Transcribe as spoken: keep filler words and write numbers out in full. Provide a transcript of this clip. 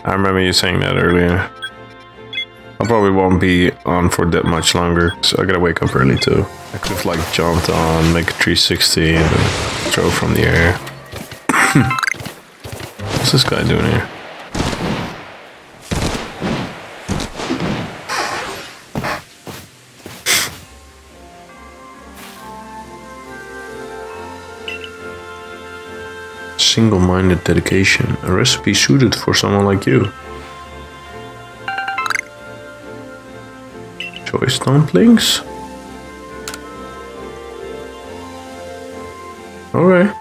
I remember you saying that earlier. I probably won't be on for that much longer, so I gotta wake up early too. I could have like jumped on, make a three sixty, and then throw from the air. What's this guy doing here? Single-minded dedication, a recipe suited for someone like you. Choice Dumplings? Alright.